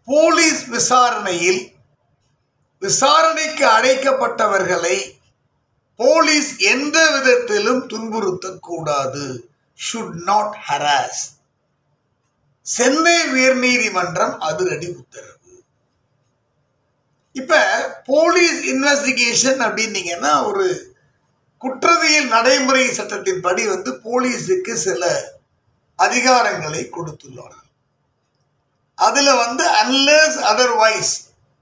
Police விசாரணையில் விசாரணைக்கு அழைக்கப்பட்டவர்களை police எந்த விதத்திலும் துன்புறுத்தக்கூடாது. should not harass. சென்னை உயர்நீதிமன்றம் அதிரடி உத்தரவு. இப்ப போலீஸ் இன்வெஸ்டிகேஷன் அப்படின்னீங்கன்னா ஒரு குற்றவியல் நடைமுறை சட்டத்தின்படி போலீஸுக்கு சில அதிகாரங்களை கொடுத்துள்ளார்கள். அதுல unless otherwise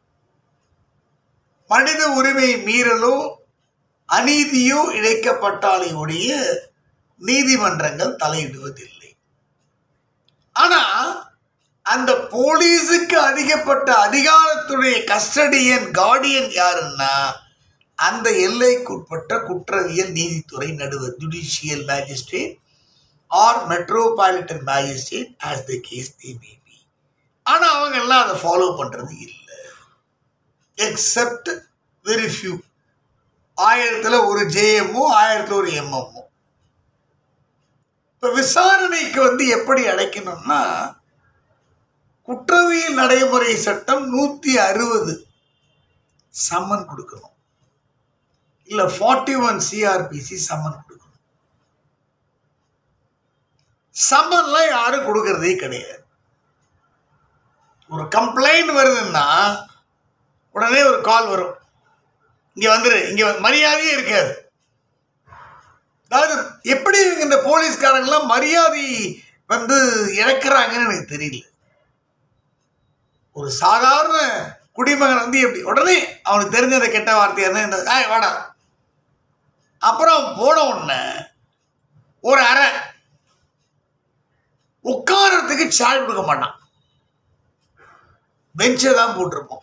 மனித உரிமை மீறலோ அநீதியோ இழைக்கப்பட்டாலே ஒழிய நீதிமன்றங்கள் தலையிடுவதில்லை. ஆனா அந்த போலீஸுக்கு அதிகப்பட்ட அதிகாரத்துடைய கஸ்டடியன் கார்டியன் யாருன்னா அந்த எல்லைக்குட்பட்ட குற்றவியல் நீதித்துறை நடுவர் judicial magistrate or metropolitan magistrate as the case they may be. ஆனா அவங்க எல்லாம் அதை ஃபாலோ பண்றது இல்லை. Accept very few. 1000 ஒரு ஜேஎம்ஓ 1000 ஒரு எம்எம்ஓ. இப்ப விசாரணைக்கு எப்படி அழைக்கணும்னா குற்றவியல் நடைமுறை சட்டம் 160 சம்மன் கொடுக்கணும். இல்ல 41 சிஆர்பிசி சம்மன் கொடுக்கணும். சம்மன்லாம் யாரும் கொடுக்கறதே கிடையாது. ஒரு கம்ப்ளைண்ட் வருதுன்னா உடனே ஒரு கால் வரும், இங்க வந்துரு, இங்க மரியாதையே இருக்காது. அதாவது எப்படி இந்த போலீஸ்காரங்களாம் மரியாதை இழக்கிறாங்கன்னு எனக்கு தெரியல. ஒரு சாதாரண குடிமகன் எப்படி உடனே அவனுக்கு தெரிஞ்ச கெட்ட வார்த்தையா வாடா, அப்புறம் போன உடனே ஒரு அறை உட்காரத்துக்கு சாய் கொடுக்க மாட்டான், பெஞ்சை தான் போட்டிருப்போம்.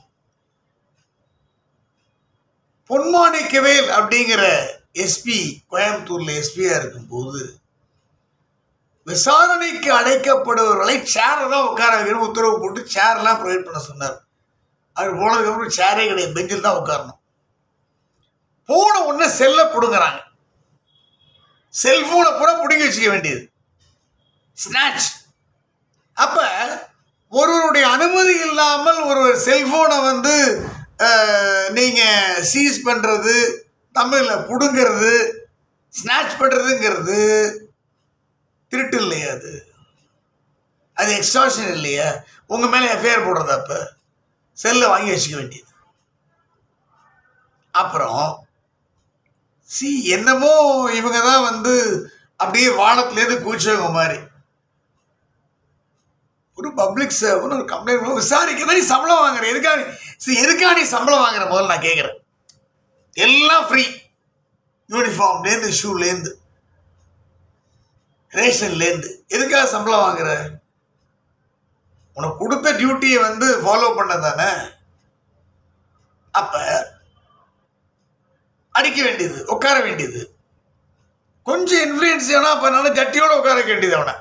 பொன்மாணிக்கவேல் அப்படிங்கிற எஸ்பி கோயம்புத்தூர்ல எஸ்பியா இருக்கும்போது விசாரணைக்கு அழைக்கப்படுபவர்களை சேரை தான் உட்கார வைக்கணும் உத்தரவு போட்டு சேர்லாம் ப்ரொவைட் பண்ண சொன்னார். அவர் போனதுக்கு அப்புறம் சேரே கிடையாது, பெஞ்சில் தான் உட்காரணும். போன உடனே செல்ல பிடுங்குறாங்க. செல்போனை பூரா பிடுங்கி வச்சுக்க வேண்டியது, ஸ்நாட்ச். அப்ப ஒருவருடைய அனுமதி இல்லாமல் ஒரு செல்போனை நீங்க சீஸ் பண்றது, தமிழ்ல புடுங்கிறது, ஸ்நாட்ச் பண்றதுங்கிறது திருட்டு இல்லையா? அது எக்ஸ்டார்ஷன் இல்லையா? உங்க மேல எஃப்ஐஆர் போடுறது. அப்ப செல்ல வாங்கி வச்சுக்க வேண்டியது. அப்புறம் என்னமோ இவங்க தான் அப்படியே வானத்திலேருந்து கூச்சவங்க மாதிரி ஒரு பப்ளிக் சர்வன் ஒரு கம்ப்ளைண்ட் விசாரிக்க சம்பளம் வாங்குற. எதுக்கா நீ சம்பளம் வாங்குற? முதல்ல நான் கேட்கிறேன். எல்லாம் ஃப்ரீ, யூனிஃபார்ம்லேருந்து ஷூலேருந்து ரேஷன்லேருந்து. எதுக்காக சம்பளம் வாங்குற? உனக்கு கொடுத்த டியூட்டியை ஃபாலோ பண்ண தானே. அப்ப அடிக்க வேண்டியது, உட்கார வேண்டியது, கொஞ்சம் இன்ஃப்ளூயன்ஸ் ஏன்னா பண்ணாலும் ஜட்டியோட உட்கார வேண்டியது. அவனை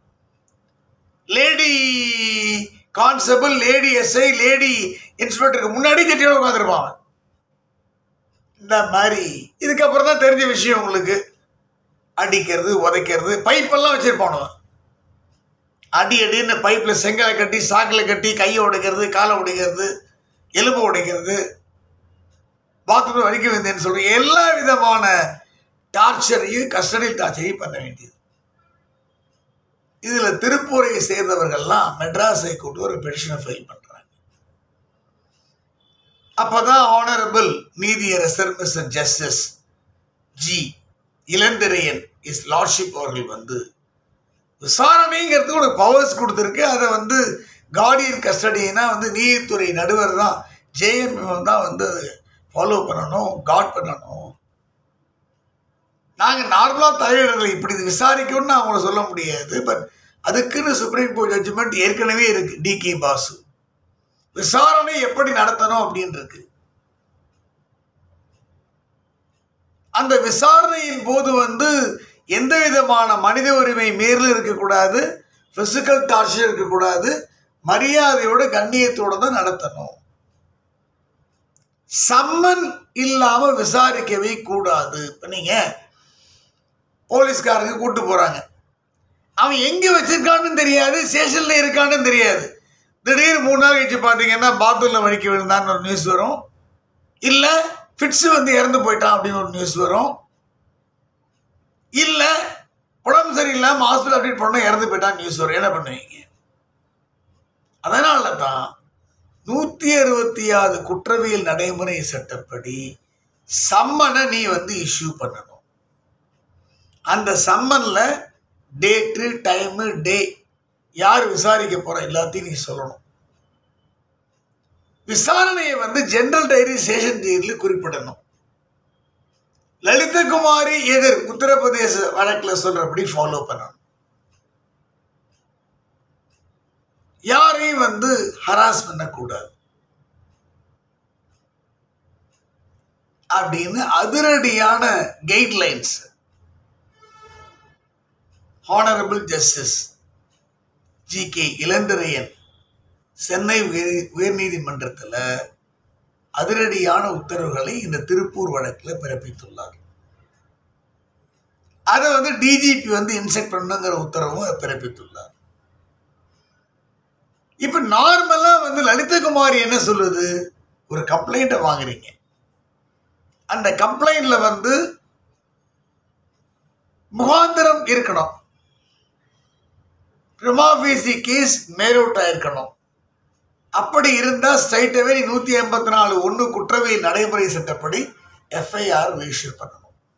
lady constable, lady SI, lady இன்ஸ்பெக்டருக்கு முன்னாடி ஜட்டியோட உட்காந்துருப்பான். இந்த மாதிரி இதுக்கப்புறம் தான் தெரிஞ்ச விஷயம் உங்களுக்கு. அடிக்கிறது, உதைக்கிறது, பைப்பெல்லாம் வச்சிருப்பானுவன். அடின்னு பைப்பில் செங்கலை கட்டி, சாக்கில் கட்டி, கையை உடைக்கிறது, காலை உடைக்கிறது, எலும்பு உடைக்கிறது, பாத்ரூம் வலிக்க வந்தேன்னு சொல்ற எல்லா விதமான டார்ச்சரையும் கஸ்டடி டார்ச்சரையும் பண்ண வேண்டியது. இதுல திருப்பூரை சேர்ந்தவர்கள்லாம் மெட்ராஸ் ஹைகோர்ட் ஒரு பெட்டிஷனை ஃபைல் பண்றாங்க. அப்பதான் ஆனரபிள் நீதியரசர் mister justice G Ilanthiraiyan his lordship அவர்கள் விசாரணைங்கிறதுக்கு ஒரு பவர்ஸ் கொடுத்துருக்கு. அதை கார்டியன் கஸ்டடினா நீதித்துறை நடுவர் தான், ஜேஎம் தான் ஃபாலோ பண்ணணும், காட் பண்ணணும். நாங்கள் நார்மலாக தலையிடலை இப்படி விசாரிக்கணும்னு அவங்கள சொல்ல முடியாது. பட் அதுக்குன்னு சுப்ரீம் கோர்ட் ஜட்ஜ்மெண்ட் ஏற்கனவே இருக்கு. டிகே பாசு விசாரணை எப்படி நடத்தணும் அப்படின்னு இருக்கு. அந்த விசாரணையின் போது எந்த விதமான மனித உரிமை மீறல் இருக்கக்கூடாது, பிசிக்கல் டார்ச்சர் இருக்கக்கூடாது, மரியாதையோட கண்ணியத்தோட தான் நடத்தணும். சம்மன் இல்லாம விசாரிக்கவே கூடாது. இப்ப நீங்க போலீஸ்காரங்க கூட்டு போறாங்க, அவன் எங்க வச்சிருக்கான்னு தெரியாது, ஸ்டேஷன்ல இருக்கான்னு தெரியாது, திடீர்னு 3 நாள் கழிச்சு பார்த்தீங்கன்னா பாத்ரூமில் வலிக்க விழுந்தான்னு ஒரு நியூஸ் வரும். இல்லை ஃபிட்ஸு வந்து இறந்து போயிட்டான் அப்படின்னு ஒரு நியூஸ் வரும். இல்லை உடம்பு சரியில்லாமல் ஹாஸ்பிட்டல் அட்மிட் பண்ண இறந்து போயிட்டான் நியூஸ் வரும். என்ன பண்ணுவீங்க? அதனால தான் 166 குற்றவியல் நடைமுறை சட்டப்படி சம்மனை நீ வந்து இஷ்யூ பண்ணணும். அந்த சம்மன்ல டேட்டு, டைமு, டே, யார் விசாரிக்க போற எல்லாத்தையும் நீ சொல்லணும். விசாரணையை வந்து ஜெனரல் டைரி சேஷன் டைரியில் குறிப்பிடணும். லலிதகுமாரி எதிர் உத்தரப்பிரதேச வழக்கில் சொல்றபடி ஃபாலோ பண்ணணும். யாரையும் வந்து ஹராஸ் பண்ணக்கூடாது அப்படின்னு அதிரடியான guidelines honourable justice G K. Ilanthiraiyan Chennai உயர்நீதிமன்றத்தில் அதிரடியான உத்தரவுகளை இந்த திருப்பூர் வழக்கில் பிறப்பித்துள்ளார். அதை வந்து டிஜிபி வந்து இன்ஸ்ட்ரக்ட் பண்ணுங்கிற உத்தரவும் பிறப்பித்துள்ளார். இப்ப நார்மலா வந்து லலிதகுமாரி என்ன சொல்லுது? ஒரு கம்ப்ளைண்ட்டை வாங்குறீங்க. அந்த கம்ப்ளைண்ட்ல வந்து முகாந்திரம் இருக்கணும். பிரிமா ஃபேசி கேஸ் மேலோட் ஆயிருக்கணும். அப்படி இருந்தா ஸ்ட்ரைட் அவே 184(1) குற்றவியல் நடைமுறை சட்டப்படி எஃப்ஐஆர் ரெஜிஸ்டர் பண்ணணும்.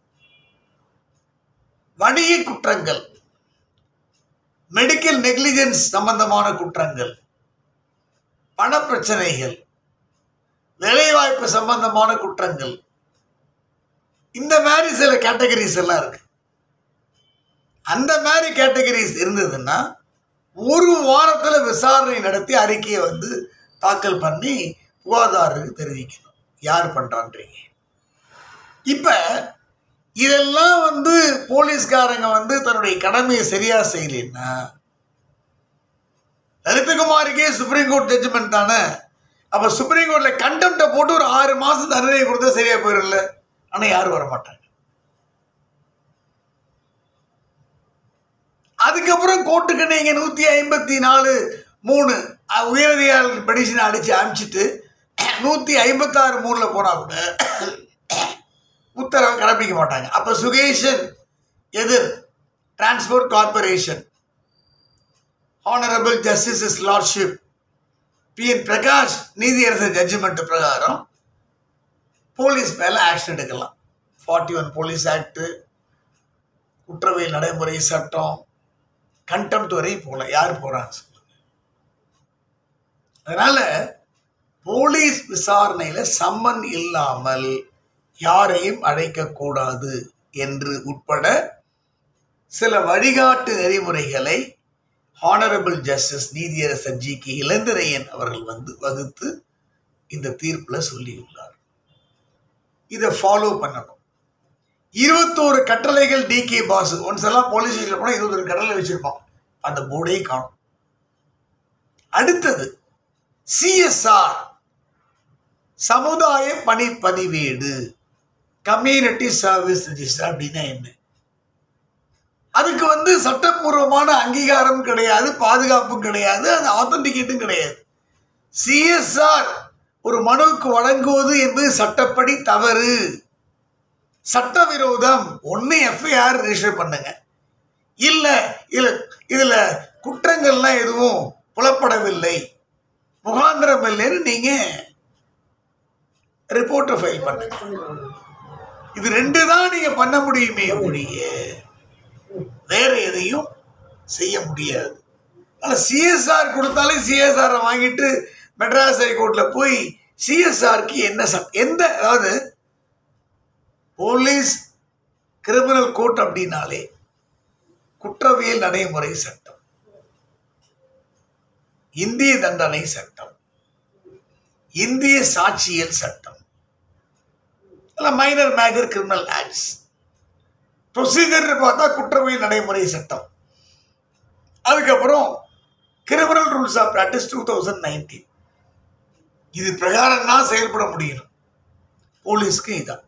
வணிக குற்றங்கள், மெடிக்கல் நெக்லிஜென்ஸ் சம்பந்தமான குற்றங்கள், பண பிரச்சனைகள், வேலைவாய்ப்பு சம்பந்தமான குற்றங்கள், இந்த மாதிரி சில கேட்டகரிஸ் எல்லாம் இருக்கு. அந்த மாதிரி கேட்டகரிஸ் இருந்ததுன்னா ஒரு வாரத்தில் விசாரணை நடத்தி அறிக்கையை வந்து தாக்கல் பண்ணி புகார்தாரருக்கு தெரிவிக்கணும் யார் பண்றான்றீங்க. இப்ப இதெல்லாம் வந்து போலீஸ்காரங்க வந்து தன்னுடைய கடமையை சரியா செய்யலைன்னா லலிதகுமாரிக்கே சுப்ரீம் கோர்ட் ஜட்ஜ்மெண்ட் தானே. அப்ப சுப்ரீம் கோர்ட்ல கண்டெம்ட்டை போட்டு ஒரு 6 மாசம் தண்டனை கொடுத்தா சரியா போயிடல. ஆனா யாரும் வரமாட்டாங்க. அதுக்கப்புறம் கோர்ட்டுக்கு நீங்க 154(3) உயரதிகாரி பெடிஷனை அடிச்சு அனுப்பிச்சிட்டு 156(3) போனா கூட உத்தரவை கடைப்பிடிக்க மாட்டாங்க. அப்ப சுகேஷன் எதிர் transport corporation honourable justice lordship P N. Prakash நீதியரசர் ஜட்ஜ்மெண்ட் பிரகாரம் போலீஸ் மேல ஆக்ஷன் எடுக்கலாம். 41 போலீஸ் ஆக்ட், குற்றவியல் நடைமுறை சட்டம், கண்டெம்ட் வரை போல. யார் போறாங்க சொல்லுங்க. அதனால போலீஸ் விசாரணையில சம்மன் இல்லாமல் யாரையும் அழைக்க கூடாது என்று உட்பட சில வழிகாட்டு நெறிமுறைகளை ஹானரபிள் ஜஸ்டிஸ் நீதியரசர் ஜி.கே. இளந்திரையன் அவர்கள் வந்து வகுத்து இந்த தீர்ப்புல சொல்லியுள்ளார். இதை ஃபாலோ பண்ணணும். 21 கட்டளைகள் டி.கே. பாசு. ஒன்ஸ் எல்லாம் போலீஸ் ஸ்டேஷன்ல போனா 21 கட்டளை வச்சிருப்பான். அந்த போர்டே காணும். அடுத்தது சிஎஸ்ஆர் சமுதாய பணி பதிவேடு, கம்யூனிட்டி சர்வீஸ் ரெஜிஸ்டர் அப்படின்னா என்ன? அதுக்கு வந்து சட்டப்பூர்வமான அங்கீகாரம் கிடையாது, பாதுகாப்பும் கிடையாது, அது ஆத்தன்டிகேட்டும் கிடையாது. சிஎஸ்ஆர் ஒரு மனுவுக்கு வழங்குவது என்பது சட்டப்படி தவறு, சட்டவிரோதம். ஒன்னு எஃப்ஐஆர் ரெஜிஸ்டர் பண்ணுங்க. இல்ல இதுல குற்றங்கள்லாம் எதுவும் புலப்படவில்லை, முகாந்திரம் இல்லைன்னு நீங்க ரிப்போர்ட்டை ஃபைல் பண்ணுங்க. இது 2 தான் நீங்க பண்ண முடியுமே ஒழிய வேற எதையும் செய்ய முடியாது. ஆனா சிஎஸ்ஆர் கொடுத்தாலே சிஎஸ்ஆர் வாங்கிட்டு மெட்ராஸ் ஹைகோர்ட்ல போய் சிஎஸ்ஆருக்கு என்ன எந்த, அதாவது போலீஸ் கிரிமினல் கோர்ட் அப்படின்னாலே குற்றவியல் நடைமுறை சட்டம், இந்திய தண்டனை சட்டம், இந்திய சாட்சியல் சட்டம், minor major criminal acts. Procedure பார்த்தா குற்றவியல் நடைமுறை சட்டம். அதுக்கப்புறம் கிரிமினல் ரூல்ஸ் ஆஃப் பிராக்டிஸ் 2019. இது பிரகாரம் தான் செயல்பட முடியும். போலீஸ்க்கு இதான்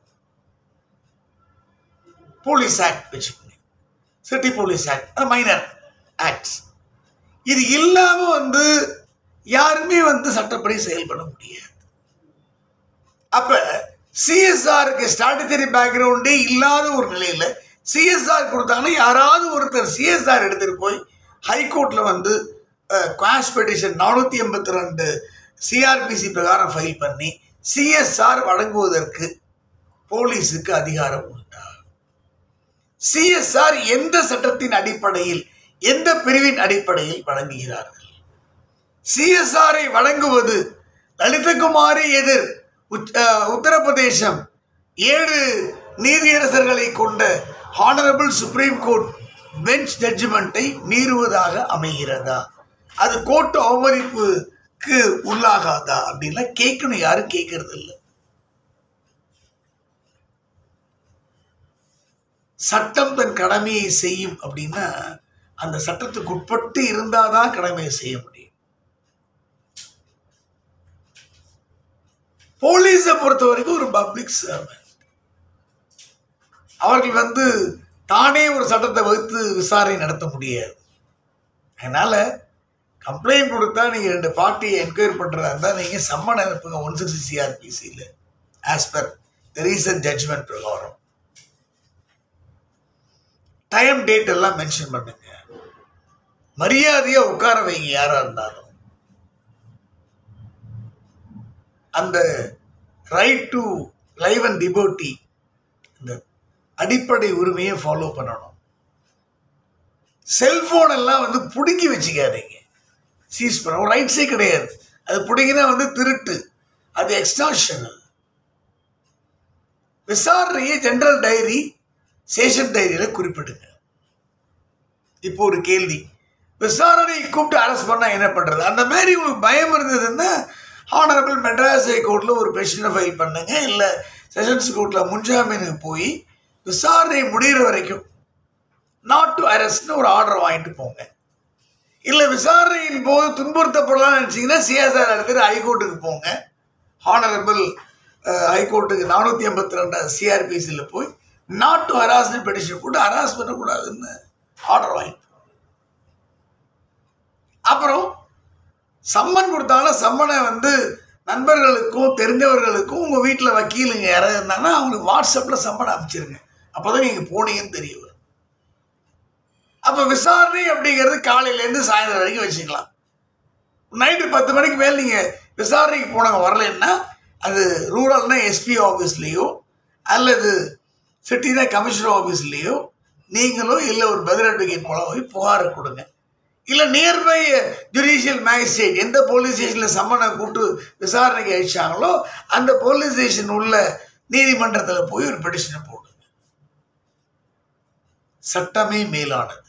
போலீஸ் ஆக்ட் வச்சுக்கோங்க, city police act, minor acts. இது இல்லாம வந்து யாருமே வந்து சட்டப்படி செயல்பட முடியாது. அப்ப சிஎஸ்ஆருக்கு ஸ்ட்ராட்டஜி பேக்ரவுண்டே இல்லாத ஒரு நிலையில சிஎஸ்ஆர் கொடுத்தாங்கன்னா யாராவது ஒருத்தர் சிஎஸ்ஆர் எடுத்துட்டு போய் ஹைகோர்ட்ல வந்து குவாஷ் பெட்டிஷன் 482 சிஆர்பிசி பிரகாரம் ஃபைல் பண்ணி சிஎஸ்ஆர் வழங்குவதற்கு போலீஸுக்கு அதிகாரம் உண்டா? சிஎஸ்ஆர் எந்த சட்டத்தின் அடிப்படையில், எந்த பிரிவின் அடிப்படையில் வழங்குகிறார்கள்? சிஎஸ்ஆரை வழங்குவது லலிதகுமாரி எதிர் உத்தரப்பிரதேசம் 7 நீதியரசர்களை கொண்ட ஹானரபிள் சுப்ரீம் கோர்ட் பெஞ்ச் ஜட்ஜ்மெண்ட்டை மீறுவதாக அமைகிறதா? அது கோர்ட் அவமதிப்புக்கு உள்ளாகாதா அப்படின்லாம் கேட்கணும். யாரும் கேட்கறது இல்லை. சட்டம் தன் கடமையை செய்யும் அப்படின்னா அந்த சட்டத்துக்கு உட்பட்டு இருந்தாதான் கடமையை செய்ய முடியும். போலீஸை பொறுத்த வரைக்கும் ஒரு பப்ளிக் சர்வன்ட். அவர்கள் வந்து தானே ஒரு சட்டத்தை வகுத்து விசாரணை நடத்த முடியாது. அதனால கம்ப்ளைண்ட் கொடுத்தா நீங்க 2 பார்ட்டியை என்கொயரி பண்றதா இருந்தா நீங்க சம்மன் அனுப்புங்க 160 சிஆர்பிசியில் as per the recent judgement பிரகாரம். டைம் டேட் எல்லாம் மென்ஷன் பண்ணுங்க. மரியாதையா உட்கார வைங்க. யாரா இருந்தாலும் அந்த right to live and liberty, இந்த அடிப்படை உரிமையை ஃபாலோ பண்ணணும். செல்போன் எல்லாம் வந்து பிடுங்கி வச்சுக்காதீங்க. சீஸ் பண்ண ஒரு ரைட்ஸே கிடையாது. அது பிடிங்கினா வந்து திருட்டு, அது எக்ஸ்டார்ஷன். விசாரணையை ஜெனரல் டைரி, சேஷன் டைரியில குறிப்பிடுங்க. இப்போ ஒரு கேள்வி, விசாரணை கூப்பிட்டு அரெஸ்ட் பண்ணா என்ன பண்றது? அந்த மாதிரி உங்களுக்கு பயம் இருந்ததுன்னா ஹானரபிள் மெட்ராஸ் ஹைகோர்ட்ல ஒரு பெட்டிஷனை ஃபைல் பண்ணுங்க. இல்லை செஷன்ஸ் கோர்ட்ல முன்ஜாமீனுக்கு போய் விசாரணை முடிகிற வரைக்கும் நாட் டு அரெஸ்ட்னு ஒரு ஆர்டர் வாங்கிட்டு போங்க. இல்லை விசாரணையின் போது துன்புறுத்தப்படலாம்னு நினச்சிங்கன்னா சிஎஸ்ஆர் எடுத்துட்டு ஹைகோர்ட்டுக்கு போங்க. ஹானரபிள் ஹைகோர்ட்டுக்கு 482 சிஆர்பிசியில் போய் நாட் டு ஹராஸ்னு பெட்டிஷன் போட்டு ஹராஸ் பண்ணக்கூடாதுன்னு ஆர்டர் வாங்கிட்டு போங்க. அப்புறம் சம்மன் கொடுத்தாலும் சம்மனை வந்து நண்பர்களுக்கும் தெரிஞ்சவர்களுக்கும் உங்கள் வீட்டில் வக்கீலுங்க யாராவது இருந்தாங்கன்னா அவங்களுக்கு வாட்ஸ்அப்பில் சம்மன் அனுப்பிச்சிருங்க. அப்போ தான் நீங்கள் போனீங்கன்னு தெரிய வரும். அப்போ விசாரணை அப்படிங்கிறது காலையிலேருந்து சாயந்தரம் வரைக்கும் வச்சுக்கலாம். நைட்டு 10 மணிக்கு மேலே நீங்கள் விசாரணைக்கு போனவங்க வரலைன்னா அது ரூரல்னா எஸ்பி ஆஃபீஸ்லேயோ அல்லது சிட்டினா கமிஷனர் ஆஃபீஸ்லேயோ நீங்களோ இல்லை ஒரு பதில் அட்வொகேட் மூலம் போய் புகாரை கொடுங்க. இல்லை நியர்பை ஜுடிஷியல் மேஜிஸ்ட்ரேட் எந்த போலீஸ் ஸ்டேஷனில் சம்மனை கூப்பிட்டு விசாரணைக்கு அழிச்சாங்களோ அந்த போலீஸ் ஸ்டேஷன் உள்ள நீதிமன்றத்தில் போய் ஒரு பெட்டிஷனை போடுங்க. சட்டமே மேலானது.